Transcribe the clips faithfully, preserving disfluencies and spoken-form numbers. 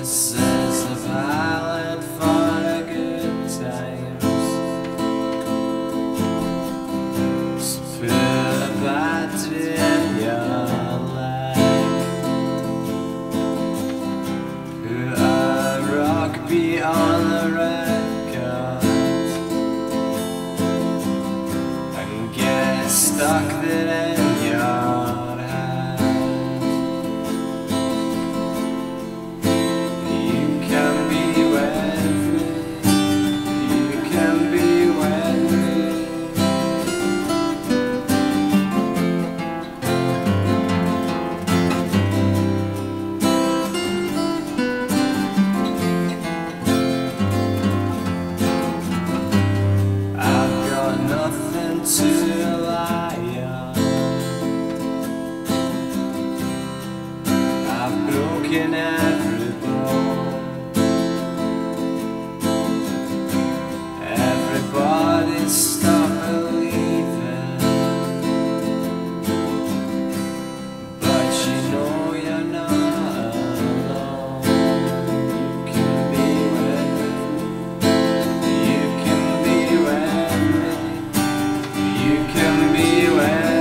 This is a ballad for the good times. So put a battery in your leg, put a rock beat on the record, and get stuck there in your head. You can be with me, you can be with me. I've got nothing to lie on. I've broken every bone. Everybody stop believing, but you know you're not alone. You can be with me, you can be with me, you can be with me.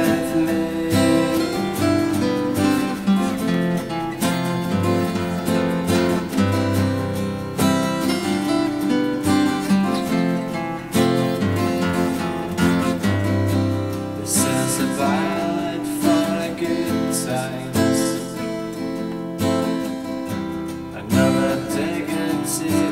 This is a ballad for the good times. Another dignity